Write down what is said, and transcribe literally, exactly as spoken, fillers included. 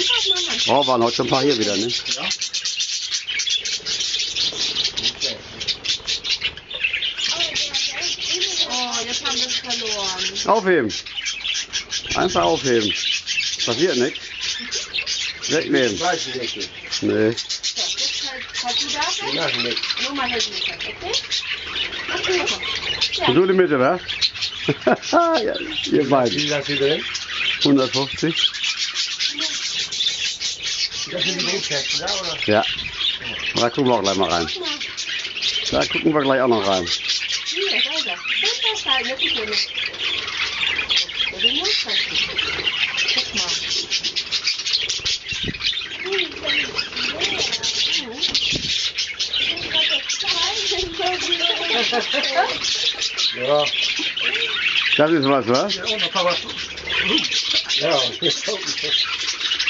Oh, waren heute schon ein paar hier wieder, ne? Ja. Oh, jetzt haben wir es verloren. Aufheben. Einfach aufheben. Passiert nichts. Wegnehmen. Weiß ich nicht. Nee. So, jetzt halt, halt du dafür? Mach nicht. Nur mal helfen, okay? Mach du noch. Ja. Und du in die Mitte, wa? Ja, ihr Wie beiden. viel hast du drin? hundertfünfzig. Das sind die Lebenskästen, da, oder? Ja. Da gucken wir auch gleich mal rein. Guck mal. Da gucken wir gleich auch noch rein. Hier, da ist er. Das ist halt wirklich so eine. So, den muss das nicht. Guck mal. Ja. Das ist was, wa? Ja, und noch was. Ja, jetzt kommt es.